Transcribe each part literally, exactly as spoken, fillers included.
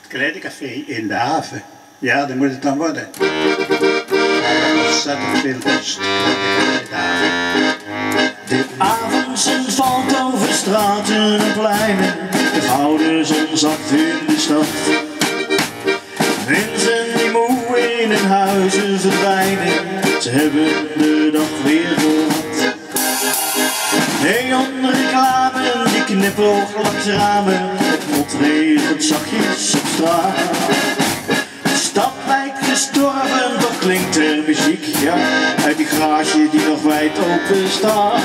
Het Kleine café in de haven. Ja, dat moet het dan worden. Ontzettend veel rust. De avondzon valt over straten en pleinen. De gouden zon zakt in de stad. Mensen die moe in hun huizen verdwijnen. Ze hebben de dag weer gehad. Neonreclame die knipoog langs ramen. Het mot regent zachtjes op straat. De stad lijkt gestorven, toch klinkt er muziek, ja, uit die garage die nog wijd open staat.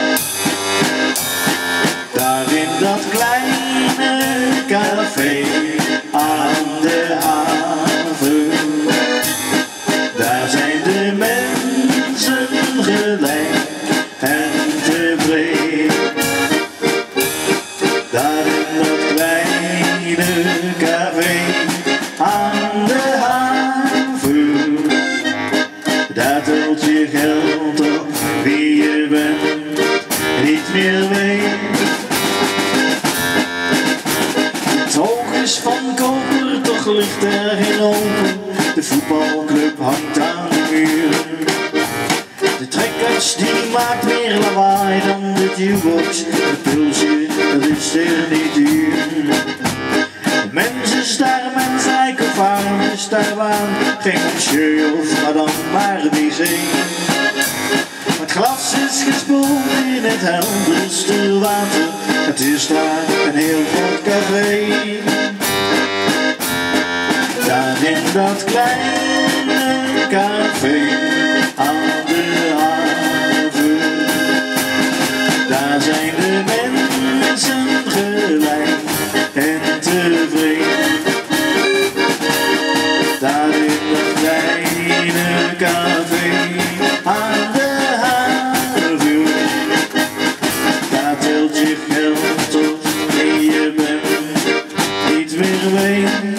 Daar in dat kleine café aan de haven, daar zijn de mensen gelijk en tevreden. Daar in dat kleine café aan de haven, daar telt je geld op wie je bent, niet meer weet. Het oog is van koper, toch ligt er geen open. De voetbalclub hangt aan de muur. De trekkers die maakt meer lawaai dan de jukebox. De pulsje, dat is er niet duur. De mensen staan, men rijk of arm, is daar aan. Geen monsieur of madame, maar die zee. Het glas is gespoeld in het helderste water. Het is daar een heel groot café. Daar in dat kleine café aan de haven, daar zijn de mensen gelijk en tevreden. Daar in dat kleine café aan de haven, daar telt je geld op wie je bent, niet meer weet.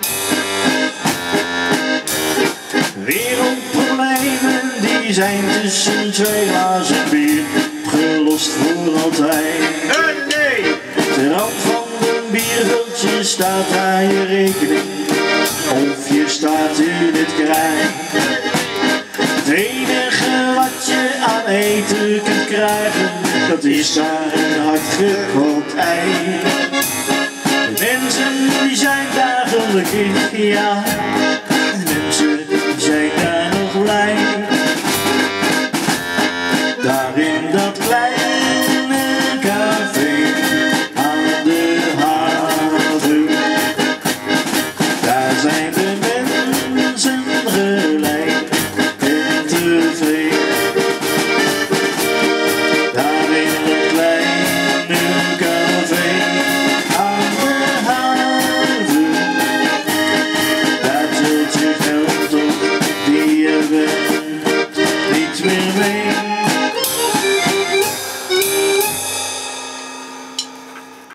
Wereldproblemen die zijn tussen twee glazen bier opgelost voor altijd. Oh nee! De rand van een bierviltje staat aan je rekening, of je staat in het krijt. Het enige wat je aan eten kunt krijgen, dat is daar een hardgekookt ei. De mensen die zijn daar gelukkig, ja. De mensen die zijn daar nog blij. Daar in dat kleine café aan de haven, daar zijn de mensen gelijk en tevreden. Daar in dat kleine café aan de haven, daar telt je geld op die je bent,